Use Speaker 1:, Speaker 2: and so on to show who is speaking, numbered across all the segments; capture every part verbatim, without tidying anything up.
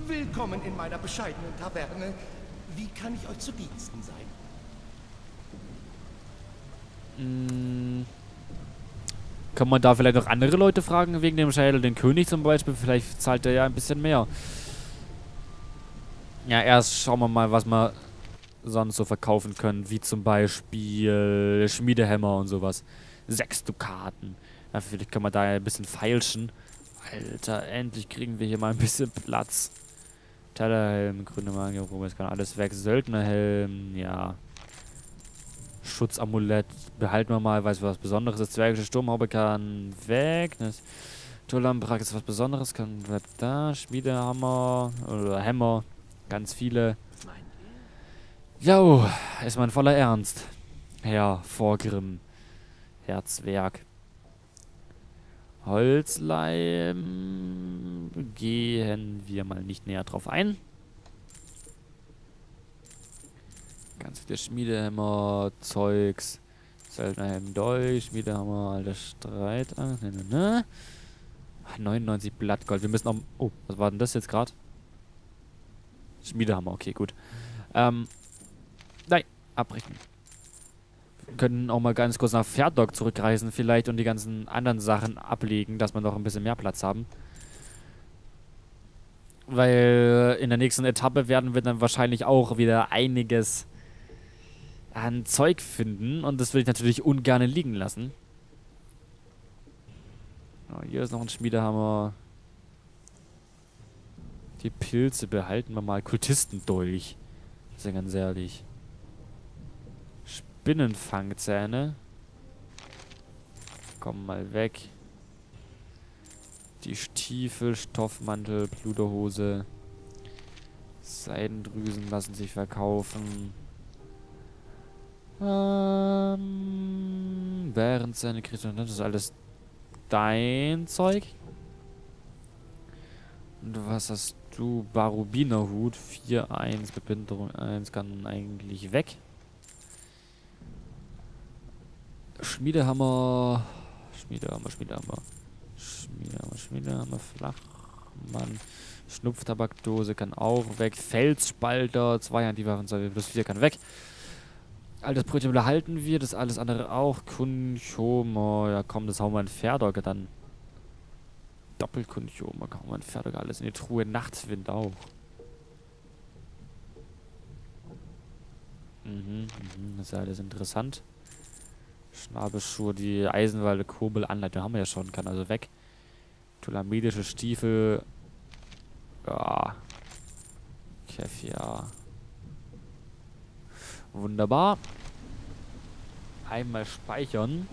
Speaker 1: Willkommen in meiner bescheidenen Taverne. Wie kann ich euch zu Diensten sein?
Speaker 2: Hm. Kann man da vielleicht noch andere Leute fragen wegen dem Schädel? Den König zum Beispiel, vielleicht zahlt er ja ein bisschen mehr. Ja, erst schauen wir mal, was wir sonst so verkaufen können. Wie zum Beispiel Schmiedehämmer und sowas. Sechs Dukaten. Ja, vielleicht können wir da ein bisschen feilschen. Alter, endlich kriegen wir hier mal ein bisschen Platz. Tellerhelm, grüne Magie, das kann alles weg. Söldnerhelm, ja. Schutzamulett behalten wir mal, weil es was Besonderes ist. Zwergische Sturmhaube kann weg. Turlambrak ist was Besonderes, kann bleibt da. Schmiedehammer oder Hämmer, ganz viele. Jo, ist mein voller Ernst. Herr Vorgrimm, Herr Zwerg. Holzleim gehen wir mal nicht näher drauf ein. Ganz viele Schmiedehämmer, Zeugs, Söldnerhelm, Dolch, Schmiedehammer, alter Streit. Ah, ne, ne, ne. neunundneunzig Blattgold. Wir müssen auch. Oh, was war denn das jetzt gerade? Schmiedehammer, okay, gut. Ähm. Nein, abbrechen. Wir können auch mal ganz kurz nach Ferdok zurückreisen, vielleicht, und die ganzen anderen Sachen ablegen, dass wir noch ein bisschen mehr Platz haben. Weil in der nächsten Etappe werden wir dann wahrscheinlich auch wieder einiges an Zeug finden. Und das will ich natürlich ungern liegen lassen. Oh, hier ist noch ein Schmiedehammer. Die Pilze behalten wir mal. Kultistendolch. Das ist ja ganz ehrlich. Spinnenfangzähne. Komm mal weg. Die Stiefel, Stoffmantel, Pluderhose. Seidendrüsen lassen sich verkaufen. Ähm, Bärenzähne, das ist alles dein Zeug. Und was hast du? Barubinerhut. vier eins, Bebinderung eins kann eigentlich weg. Schmiedehammer. Schmiedehammer, Schmiedehammer. Schmiedehammer, Schmiedehammer, Flachmann. Schnupftabakdose kann auch weg. Felsspalter, zwei Antiwaffen, zwei plus vier kann weg. Altes Brötchen behalten wir, das alles andere auch. Kunchomer, ja komm, das hauen wir in Ferdok dann. Doppelkunchomer, hauen wir in Ferdok alles in die Truhe. Nachtwind auch. Mhm, mhm, das ist ja alles interessant. Schnabelschuhe, die Eisenwalde, Kurbel, Anleitung haben wir ja schon, kann also weg. Tulamidische Stiefel. Ja. Kefir. Wunderbar. Einmal speichern.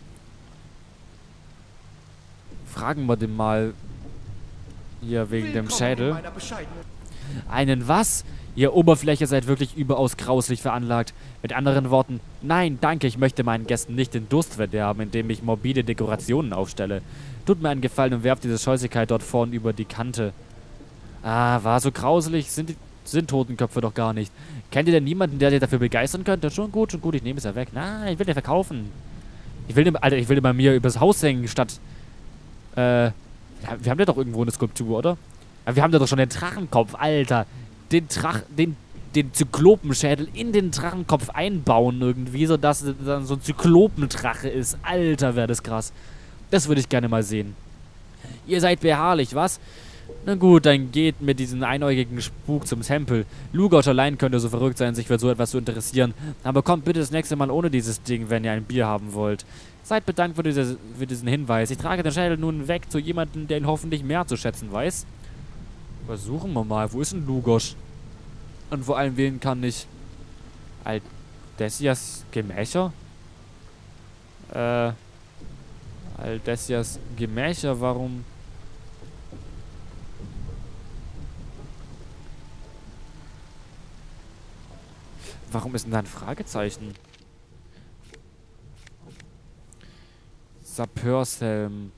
Speaker 2: Fragen wir den mal hier wegen dem Schädel. Einen was? Ihr Oberfläche seid wirklich überaus grauslich veranlagt. Mit anderen Worten, nein, danke, ich möchte meinen Gästen nicht den Durst verderben, indem ich morbide Dekorationen aufstelle. Tut mir einen Gefallen und werft diese Scheußigkeit dort vorn über die Kante. Ah, war so grauselig, sind, die, sind Totenköpfe doch gar nicht. Kennt ihr denn niemanden, der sich dafür begeistern könnte? Schon gut, schon gut, ich nehme es ja weg. Nein, ich will den verkaufen. Ich will den, Alter, ich will den bei mir übers Haus hängen, statt, äh, wir haben ja doch irgendwo eine Skulptur, oder? Aber wir haben da doch schon den Drachenkopf, Alter. Den Drach, den, den Zyklopenschädel in den Drachenkopf einbauen irgendwie, sodass es dann so ein Zyklopendrache ist. Alter, wäre das krass. Das würde ich gerne mal sehen. Ihr seid beharrlich, was? Na gut, dann geht mit diesem einäugigen Spuk zum Tempel. Lugosch allein könnte so verrückt sein, sich für so etwas zu interessieren. Aber kommt bitte das nächste Mal ohne dieses Ding, wenn ihr ein Bier haben wollt. Seid bedankt für, diese, für diesen Hinweis. Ich trage den Schädel nun weg zu jemandem, der ihn hoffentlich mehr zu schätzen weiß. Versuchen wir mal. Wo ist denn Lugosch? Und vor allem, wen kann ich... Aldessias Gemächer? Äh... Aldessias Gemächer, warum... Warum ist denn da ein Fragezeichen? Sapeurshelm.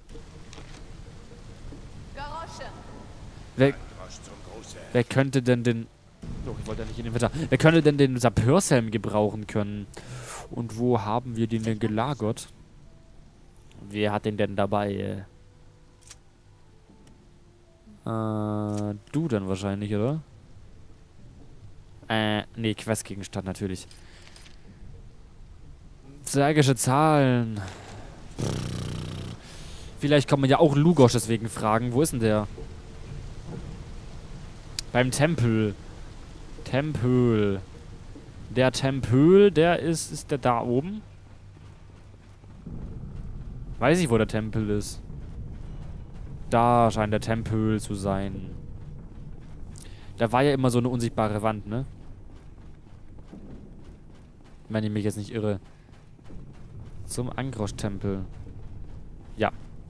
Speaker 2: Wer, wer könnte denn den... Oh, ich wollte ja nicht in den Wetter. Wer könnte denn den Sapeurshelm gebrauchen können? Und wo haben wir den denn gelagert? Wer hat den denn dabei? Äh, du dann wahrscheinlich, oder? Äh, nee, Questgegenstand natürlich. Zwergische Zahlen. Vielleicht kann man ja auch Lugosch deswegen fragen. Wo ist denn der? Beim Tempel. Tempel. Der Tempel, der ist... Ist der da oben? Weiß ich, wo der Tempel ist. Da scheint der Tempel zu sein. Da war ja immer so eine unsichtbare Wand, ne? Wenn ich mich jetzt nicht irre. Zum Angrosch-Tempel. Ja.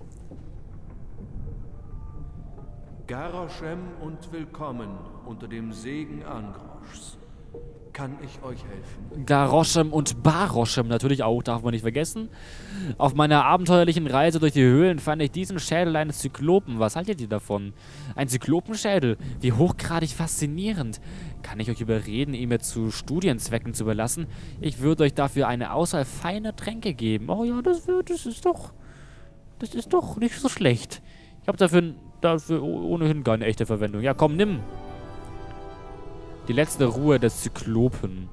Speaker 3: Garoshem und willkommen unter dem Segen Angroschs. Kann ich euch helfen?
Speaker 2: Garoshem und Baroshem natürlich auch, darf man nicht vergessen. Auf meiner abenteuerlichen Reise durch die Höhlen fand ich diesen Schädel eines Zyklopen. Was haltet ihr davon? Ein Zyklopenschädel? Wie hochgradig faszinierend. Kann ich euch überreden, ihn mir zu Studienzwecken zu überlassen? Ich würde euch dafür eine Auswahl feiner Tränke geben. Oh ja, das, wird, das ist doch... Das ist doch nicht so schlecht. Ich habe dafür, dafür ohnehin keine echte Verwendung. Ja, komm, nimm. Die letzte Ruhe des Zyklopen.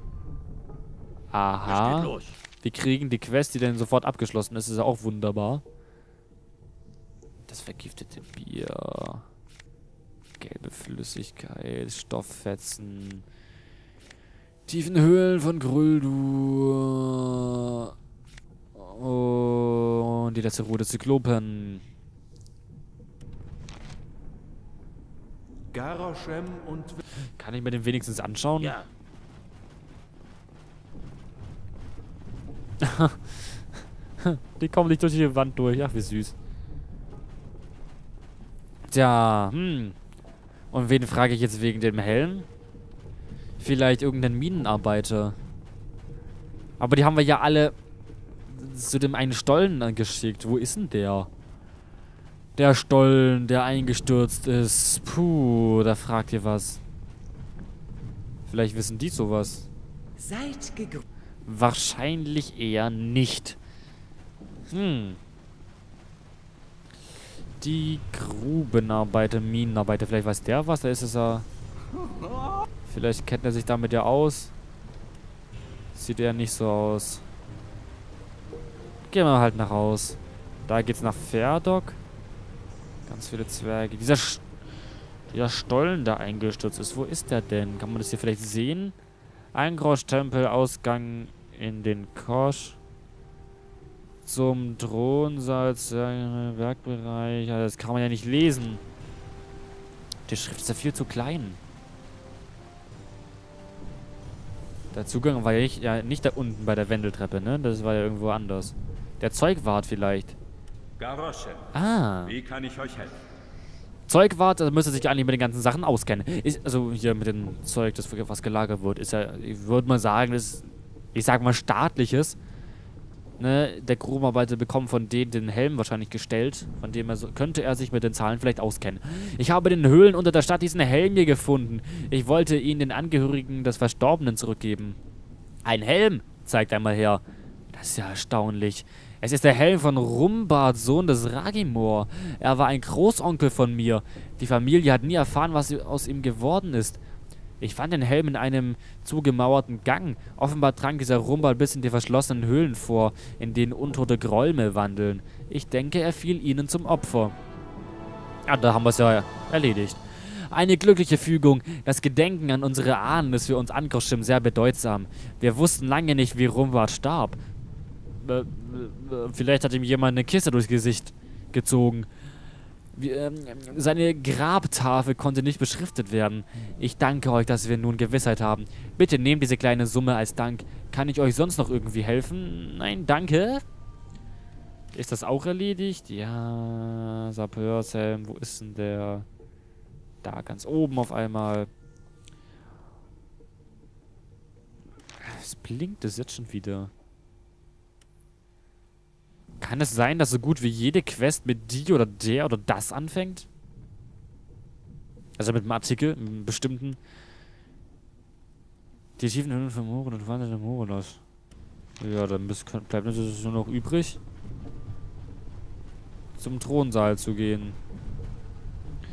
Speaker 2: Aha. Wir kriegen die Quest, die dann sofort abgeschlossen ist. Ist ja auch wunderbar. Das vergiftete Bier. Gelbe Flüssigkeit. Stofffetzen. Tiefen Höhlen von Grüldur. Und die letzte Ruhe des Zyklopen.
Speaker 3: Garoshem und...
Speaker 2: Kann ich mir den wenigstens anschauen?
Speaker 3: Ja.
Speaker 2: Die kommen nicht durch die Wand durch. Ach, wie süß. Tja, hm. Und wen frage ich jetzt wegen dem Helm? Vielleicht irgendeinen Minenarbeiter. Aber die haben wir ja alle zu dem einen Stollen geschickt. Wo ist denn der? Der Stollen, der eingestürzt ist. Puh, da fragt ihr was. Vielleicht wissen die sowas.
Speaker 1: Seid gegrüßt.
Speaker 2: Wahrscheinlich eher nicht. Hm. Die Grubenarbeiter, Minenarbeiter. Vielleicht weiß der was. Da ist es ja... Vielleicht kennt er sich damit ja aus. Sieht eher nicht so aus. Gehen wir halt nach Haus. Da geht's nach Ferdok. Ganz viele Zwerge. Dieser, Sch dieser Stollen da eingestürzt ist. Wo ist der denn? Kann man das hier vielleicht sehen? Angrosch-Tempel, Ausgang in den Kosch. Zum Thronsaal, Werkbereich. Ja, das kann man ja nicht lesen. Die Schrift ist ja viel zu klein. Der Zugang war ja nicht, ja nicht da unten bei der Wendeltreppe, ne? Das war ja irgendwo anders. Der Zeugwart vielleicht.
Speaker 4: Garoshem.
Speaker 2: Ah.
Speaker 4: Wie kann ich euch helfen?
Speaker 2: Zeugwart, da müsste sich eigentlich mit den ganzen Sachen auskennen. Ist, also hier mit dem Zeug, das was gelagert wird, ist ja, ich würde mal sagen, das ist, ich sag mal, staatliches. Ne? Der Grubenarbeiter bekommt von denen den Helm wahrscheinlich gestellt, von dem er so, könnte er sich mit den Zahlen vielleicht auskennen. Ich habe in den Höhlen unter der Stadt diesen Helm hier gefunden. Ich wollte ihn den Angehörigen des Verstorbenen zurückgeben. Ein Helm? Zeigt einmal her. Das ist ja erstaunlich. Es ist der Helm von Rumbard, Sohn des Ragimor. Er war ein Großonkel von mir. Die Familie hat nie erfahren, was aus ihm geworden ist. Ich fand den Helm in einem zugemauerten Gang. Offenbar drang dieser Rumbard bis in die verschlossenen Höhlen vor, in denen untote Grolme wandeln. Ich denke, er fiel ihnen zum Opfer. Ja, da haben wir es ja erledigt. Eine glückliche Fügung. Das Gedenken an unsere Ahnen ist für uns Angroschim sehr bedeutsam. Wir wussten lange nicht, wie Rumbard starb. Äh, äh, vielleicht hat ihm jemand eine Kiste durchs Gesicht gezogen. Wie, ähm, seine Grabtafel konnte nicht beschriftet werden. Ich danke euch, dass wir nun Gewissheit haben. Bitte nehmt diese kleine Summe als Dank. Kann ich euch sonst noch irgendwie helfen? Nein, danke. Ist das auch erledigt? Ja, Sapeurshelm, wo ist denn der? Da, ganz oben auf einmal. Es blinkt es jetzt schon wieder. Kann es sein, dass so gut wie jede Quest mit die oder der oder das anfängt? Also mit einem Artikel, mit einem bestimmten. Die tiefen Höhlen von Moren und Wandel der Morenos. Ja, dann bleibt natürlich nur noch übrig, zum Thronsaal zu gehen.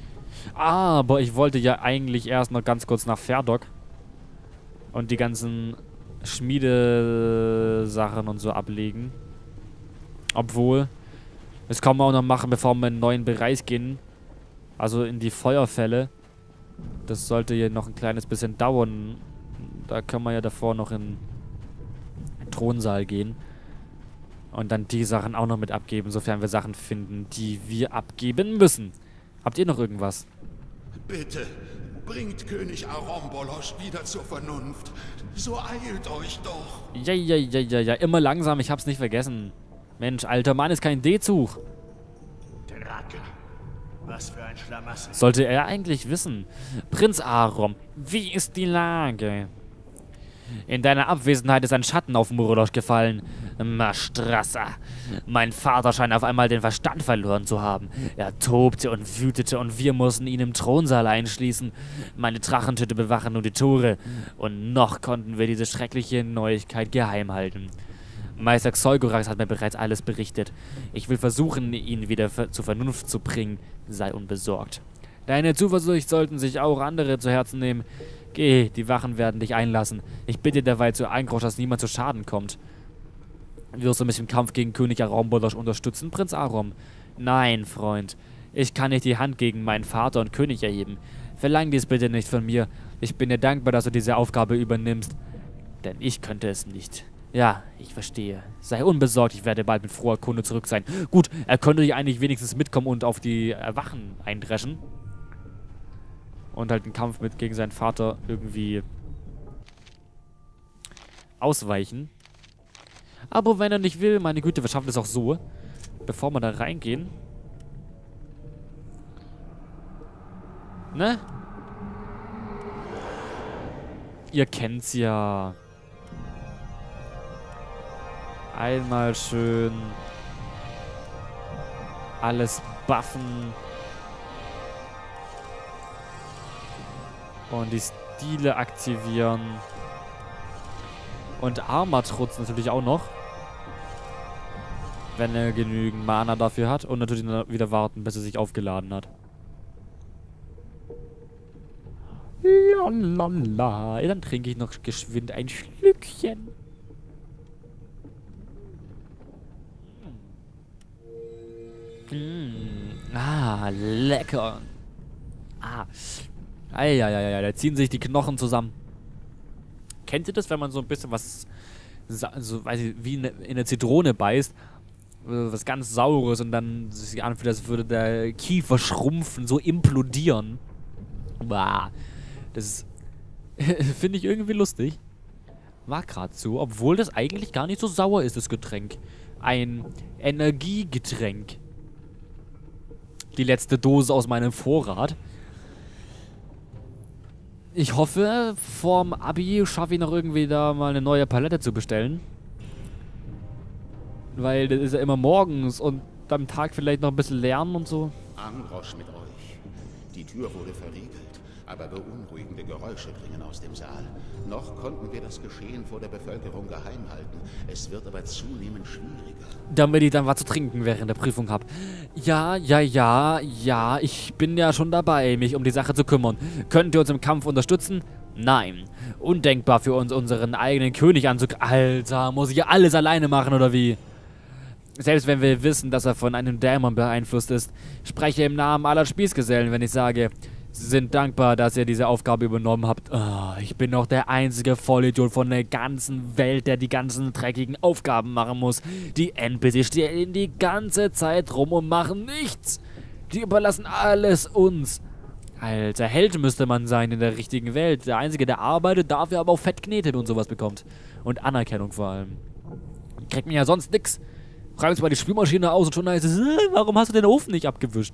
Speaker 2: Aber ich wollte ja eigentlich erst noch ganz kurz nach Ferdok und die ganzen Schmiedesachen und so ablegen. Obwohl, das kann man auch noch machen, bevor wir in einen neuen Bereich gehen. Also in die Feuerfälle. Das sollte hier noch ein kleines bisschen dauern. Da können wir ja davor noch in den Thronsaal gehen. Und dann die Sachen auch noch mit abgeben, sofern wir Sachen finden, die wir abgeben müssen. Habt ihr noch irgendwas?
Speaker 5: Bitte, bringt König Arombolosch wieder zur Vernunft. So eilt euch doch.
Speaker 2: Ja, ja, ja, ja, ja. Immer langsam, ich hab's nicht vergessen. Mensch, alter Mann ist kein D-Zug.
Speaker 6: Drake. Was für ein Schlamassel.
Speaker 2: Sollte er eigentlich wissen. Prinz Arom, wie ist die Lage? In deiner Abwesenheit ist ein Schatten auf Murlosch gefallen. Mastrassa. Mein Vater scheint auf einmal den Verstand verloren zu haben. Er tobte und wütete und wir mussten ihn im Thronsaal einschließen. Meine Drachentüte bewachen nun die Tore. Und noch konnten wir diese schreckliche Neuigkeit geheim halten. Meister Xolgorax hat mir bereits alles berichtet. Ich will versuchen, ihn wieder zur Vernunft zu bringen. Sei unbesorgt. Deine Zuversicht sollten sich auch andere zu Herzen nehmen. Geh, die Wachen werden dich einlassen. Ich bitte derweil zu Eingrosch, dass niemand zu Schaden kommt. Wirst du mich im Kampf gegen König Arombolosch unterstützen, Prinz Arom? Nein, Freund. Ich kann nicht die Hand gegen meinen Vater und König erheben. Verlang dies bitte nicht von mir. Ich bin dir dankbar, dass du diese Aufgabe übernimmst. Denn ich könnte es nicht. Ja, ich verstehe. Sei unbesorgt, ich werde bald mit froher Kunde zurück sein. Gut, er könnte ja eigentlich wenigstens mitkommen und auf die äh, Wachen eindreschen. Und halt einen Kampf mit gegen seinen Vater irgendwie ausweichen. Aber wenn er nicht will, meine Güte, wir schaffen es auch so. Bevor wir da reingehen. Ne? Ihr kennt's ja. Einmal schön alles buffen. Und die Stile aktivieren. Und Armatrutz natürlich auch noch. Wenn er genügend Mana dafür hat. Und natürlich wieder warten, bis er sich aufgeladen hat. Lalala. Dann trinke ich noch geschwind ein Schlückchen. Mm. Ah, lecker. Ah. Eieieiei, da ziehen sich die Knochen zusammen. Kennt ihr das, wenn man so ein bisschen was, so, weiß ich, wie in eine Zitrone beißt, was ganz Saures und dann sich anfühlt, als würde der Kiefer schrumpfen, so implodieren. Bah. Das finde ich irgendwie lustig. War gerade so, obwohl das eigentlich gar nicht so sauer ist, das Getränk. Ein Energiegetränk. Die letzte Dose aus meinem Vorrat. Ich hoffe, vorm Abi schaffe ich noch irgendwie da mal eine neue Palette zu bestellen. Weil das ist ja immer morgens und am Tag vielleicht noch ein bisschen lernen und so.
Speaker 5: Angrosch mit euch. Die Tür wurde verriegelt, aber beunruhigende Geräusche dringen aus dem Saal. Noch konnten wir das Geschehen vor der Bevölkerung geheim halten. Es wird aber zunehmend schwieriger.
Speaker 2: Damit ich dann was zu trinken während der Prüfung habe. Ja, ja, ja, ja, ich bin ja schon dabei, mich um die Sache zu kümmern. Könnt ihr uns im Kampf unterstützen? Nein. Undenkbar für uns, unseren eigenen König anzugreifen. Alter, muss ich alles alleine machen, oder wie? Selbst wenn wir wissen, dass er von einem Dämon beeinflusst ist, spreche im Namen aller Spießgesellen, wenn ich sage, sie sind dankbar, dass ihr diese Aufgabe übernommen habt. Oh, ich bin doch der einzige Vollidiot von der ganzen Welt, der die ganzen dreckigen Aufgaben machen muss. Die N P Cs stehen die ganze Zeit rum und machen nichts. Die überlassen alles uns. Alter, Held müsste man sein in der richtigen Welt. Der Einzige, der arbeitet, dafür aber auch fett knetet und sowas bekommt. Und Anerkennung vor allem. Kriegt mir ja sonst nix. Räumst mal die Spülmaschine aus und schon heißt es, äh, warum hast du den Ofen nicht abgewischt?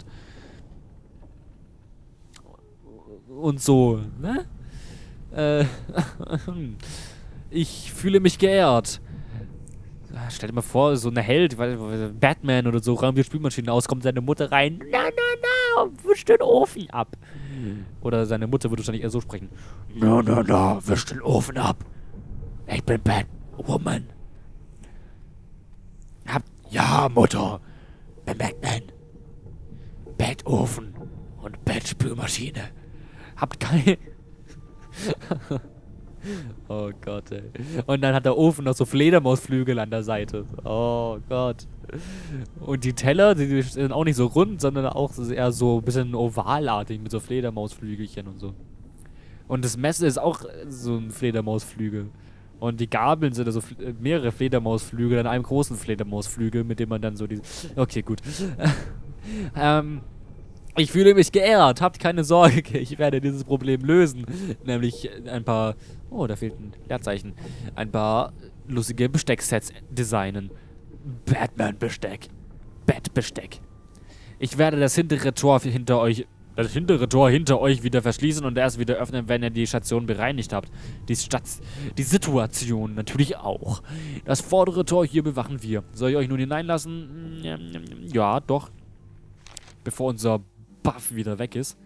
Speaker 2: Und so, ne? Äh, ich fühle mich geehrt. Stell dir mal vor, so eine Held, Batman oder so, räumt die Spülmaschine aus, kommt seine Mutter rein. Na, na, na, wisch den Ofen ab. Oder seine Mutter würde wahrscheinlich eher so sprechen. Na, na, na, wisch den Ofen ab. Ich bin Batwoman. Hab, ja, Mutter. Bin Batman. Batofen. Und Bettspülmaschine. Habt keine... Oh Gott, ey. Und dann hat der Ofen noch so Fledermausflügel an der Seite. Oh Gott. Und die Teller, die sind auch nicht so rund, sondern auch eher so ein bisschen ovalartig mit so Fledermausflügelchen und so. Und das Messer ist auch so ein Fledermausflügel. Und die Gabeln sind also mehrere Fledermausflügel an einem großen Fledermausflügel, mit dem man dann so diese... Okay, gut. ähm... Ich fühle mich geehrt, habt keine Sorge, ich werde dieses Problem lösen. Nämlich ein paar, oh, da fehlt ein Leerzeichen, ein paar lustige Bestecksets designen. Batman-Besteck. Bettbesteck. Ich werde das hintere Tor hinter euch, das hintere Tor hinter euch wieder verschließen und erst wieder öffnen, wenn ihr die Station bereinigt habt. Die Stadt, die Situation natürlich auch. Das vordere Tor hier bewachen wir. Soll ich euch nun hineinlassen? Ja, doch. Bevor unser Buff wieder weg ist.